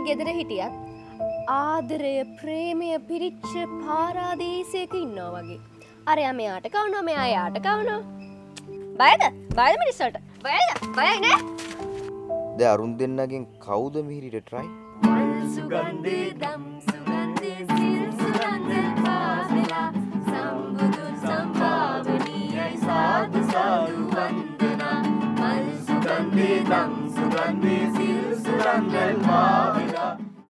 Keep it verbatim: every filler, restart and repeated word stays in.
ගෙදර හිටියත් ආදරය ප්‍රේමය පිරිච්ච පාරාදීසයක ඉන්නවා වගේ. අරයා මෙයාට කවනවා මෙයා යාට කවනවා. බයද? බයද මිනිස්සුන්ට? බයද? බයයි නේ? දැන් අරුන් දෙන්නගෙන් කවුද මිහිරිට try? මල් සුගන්ධේ දම් සුගන්ධේ සිල් සුගන්ධේ පාදලා සම්බුදු සම්භාවනීයයි සාදු සාදු වන්දනා. මල් සුගන්ධේ දම් සුගන්ධේ